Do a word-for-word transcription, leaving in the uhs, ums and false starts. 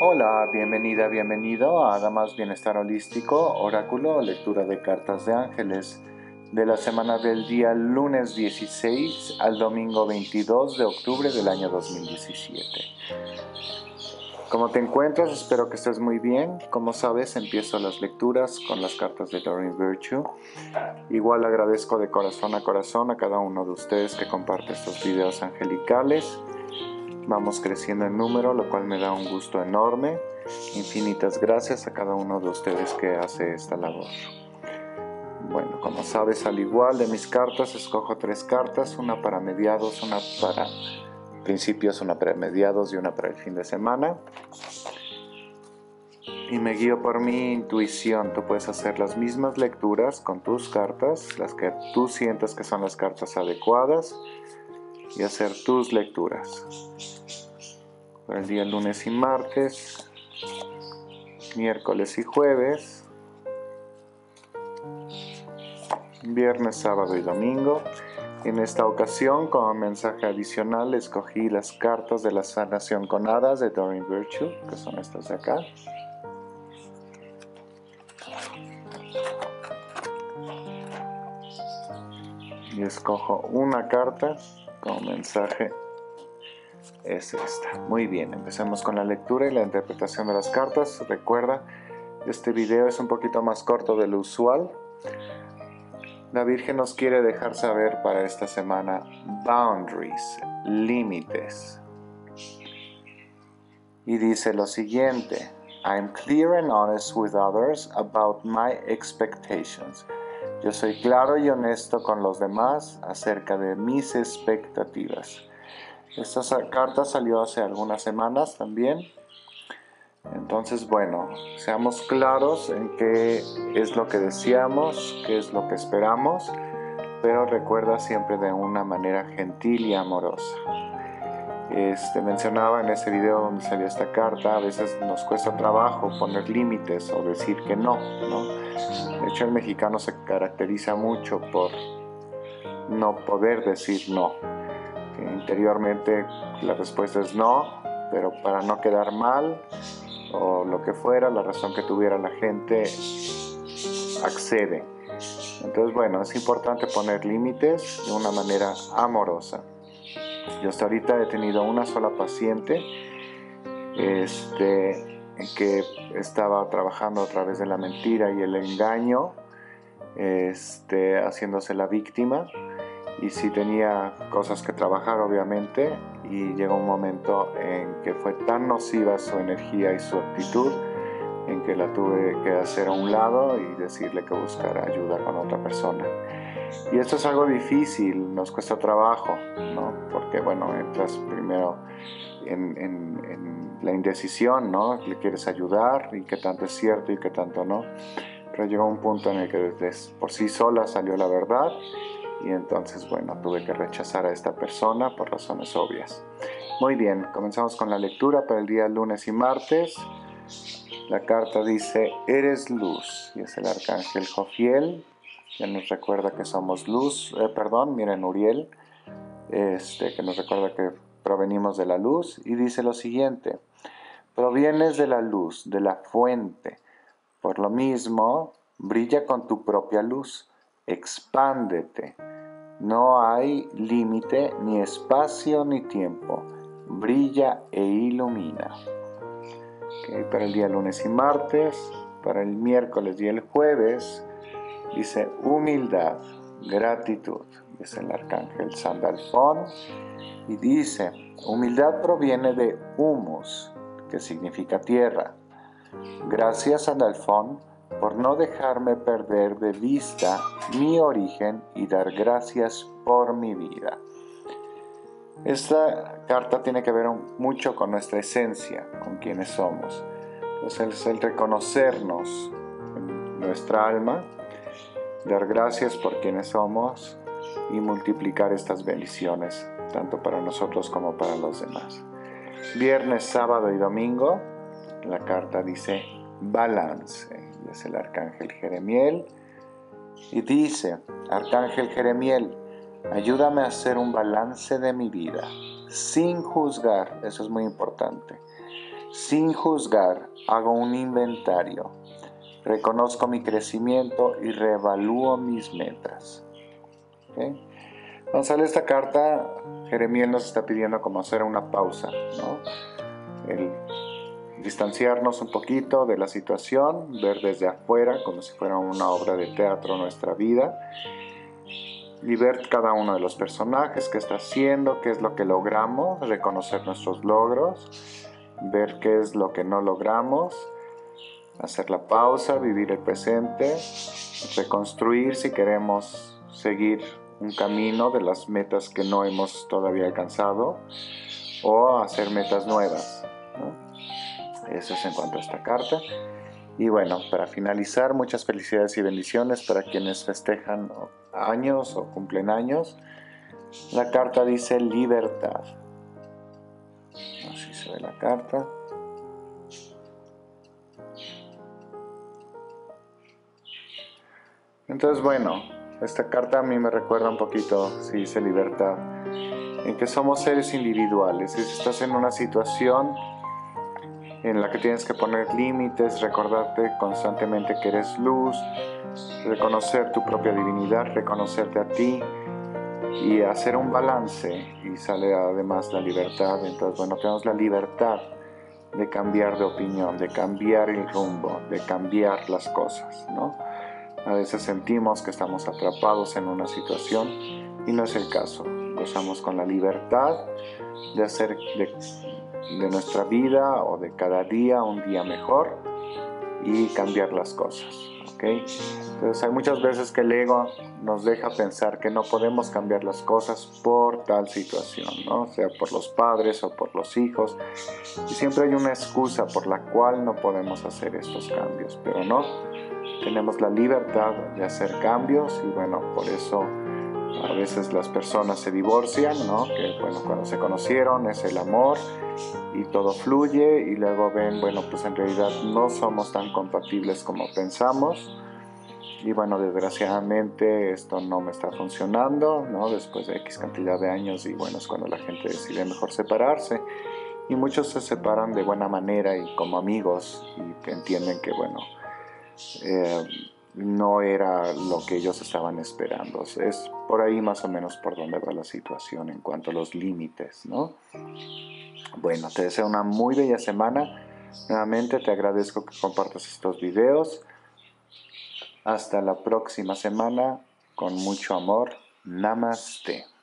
Hola, bienvenida, bienvenido a Damas Bienestar Holístico, Oráculo, lectura de cartas de ángeles de la semana del día lunes dieciséis al domingo veintidós de octubre del año dos mil diecisiete. ¿Cómo te encuentras? Espero que estés muy bien. Como sabes, empiezo las lecturas con las cartas de Doreen Virtue. Igual agradezco de corazón a corazón a cada uno de ustedes que comparte estos videos angelicales. Vamos creciendo en número, lo cual me da un gusto enorme. Infinitas gracias a cada uno de ustedes que hace esta labor. Bueno, como sabes, al igual de mis cartas, escojo tres cartas, una para mediados, una para principios, una para mediados y una para el fin de semana. Y me guío por mi intuición. Tú puedes hacer las mismas lecturas con tus cartas, las que tú sientas que son las cartas adecuadas, y hacer tus lecturas. Para el día lunes y martes, miércoles y jueves, viernes, sábado y domingo. En esta ocasión, como mensaje adicional, escogí las cartas de la sanación con hadas de Doreen Virtue, que son estas de acá. Y escojo una carta como mensaje. Es esta. Muy bien, empecemos con la lectura y la interpretación de las cartas. Recuerda, este video es un poquito más corto de lo usual. La Virgen nos quiere dejar saber para esta semana boundaries, límites. Y dice lo siguiente: I'm clear and honest with others about my expectations. Yo soy claro y honesto con los demás acerca de mis expectativas. Esta carta salió hace algunas semanas también. Entonces, bueno, seamos claros en qué es lo que deseamos, qué es lo que esperamos, pero recuerda siempre de una manera gentil y amorosa. Este, mencionaba en ese video donde salió esta carta, a veces nos cuesta trabajo poner límites o decir que no, ¿no? De hecho, el mexicano se caracteriza mucho por no poder decir no. Interiormente la respuesta es no, pero para no quedar mal o lo que fuera, la razón que tuviera la gente, accede. Entonces, bueno, es importante poner límites de una manera amorosa. Yo hasta ahorita he tenido una sola paciente este, que estaba trabajando a través de la mentira y el engaño, este, haciéndose la víctima. Y sí tenía cosas que trabajar, obviamente, y llegó un momento en que fue tan nociva su energía y su actitud, en que la tuve que hacer a un lado y decirle que buscara ayuda con otra persona. Y esto es algo difícil, nos cuesta trabajo, ¿no? Porque, bueno, entras primero en, en, en la indecisión, ¿no? Le quieres ayudar y qué tanto es cierto y qué tanto no. Pero llegó un punto en el que desde por sí sola salió la verdad. Y entonces, bueno, tuve que rechazar a esta persona por razones obvias. Muy bien, comenzamos con la lectura para el día lunes y martes. La carta dice: eres luz, y es el arcángel Jofiel, que nos recuerda que somos luz, eh, perdón, miren, Uriel, este, que nos recuerda que provenimos de la luz, y dice lo siguiente: provienes de la luz, de la fuente, por lo mismo, brilla con tu propia luz. Expándete. No hay límite, ni espacio, ni tiempo. Brilla e ilumina. Okay, para el día lunes y martes, para el miércoles y el jueves, dice humildad, gratitud. Es el arcángel Sandalfón. Y dice: humildad proviene de humus, que significa tierra. Gracias, Sandalfón, por no dejarme perder de vista mi origen y dar gracias por mi vida. Esta carta tiene que ver mucho con nuestra esencia, con quienes somos. Entonces es el reconocernos en nuestra alma, dar gracias por quienes somos y multiplicar estas bendiciones, tanto para nosotros como para los demás. Viernes, sábado y domingo, la carta dice balance. Es el arcángel Jeremiel y dice: arcángel Jeremiel, ayúdame a hacer un balance de mi vida sin juzgar. Eso es muy importante. Sin juzgar, hago un inventario. Reconozco mi crecimiento y reevalúo mis metas. ¿Okay? Cuando sale esta carta, Jeremías nos está pidiendo como hacer una pausa, ¿no? El distanciarnos un poquito de la situación, ver desde afuera como si fuera una obra de teatro nuestra vida y ver cada uno de los personajes, qué está haciendo, qué es lo que logramos, reconocer nuestros logros, ver qué es lo que no logramos, hacer la pausa, vivir el presente, reconstruir si queremos seguir un camino de las metas que no hemos todavía alcanzado o hacer metas nuevas, ¿no? Eso es en cuanto a esta carta. Y bueno, para finalizar, muchas felicidades y bendiciones para quienes festejan años o cumplen años. La carta dice libertad. Así se ve la carta. Entonces, bueno, esta carta a mí me recuerda un poquito, si dice libertad, en que somos seres individuales. Si estás en una situación en la que tienes que poner límites, recordarte constantemente que eres luz, reconocer tu propia divinidad, reconocerte a ti y hacer un balance, y sale además la libertad. Entonces, bueno, tenemos la libertad de cambiar de opinión, de cambiar el rumbo, de cambiar las cosas, ¿no? A veces sentimos que estamos atrapados en una situación y no es el caso. Gozamos con la libertad de hacer de, de nuestra vida o de cada día un día mejor y cambiar las cosas, ¿ok? Entonces hay muchas veces que el ego nos deja pensar que no podemos cambiar las cosas por tal situación, ¿no? Sea por los padres o por los hijos, y siempre hay una excusa por la cual no podemos hacer estos cambios, pero no, tenemos la libertad de hacer cambios. Y bueno, por eso a veces las personas se divorcian, ¿no? Que bueno, cuando se conocieron es el amor y todo fluye, y luego ven, bueno, pues en realidad no somos tan compatibles como pensamos, y bueno, desgraciadamente esto no me está funcionando, ¿no? Después de X cantidad de años, y bueno, es cuando la gente decide mejor separarse, y muchos se separan de buena manera y como amigos, y que entienden que bueno, eh, no era lo que ellos estaban esperando. Es por ahí más o menos por donde va la situación en cuanto a los límites, ¿no? Bueno, te deseo una muy bella semana. Nuevamente te agradezco que compartas estos videos. Hasta la próxima semana, con mucho amor. Namaste.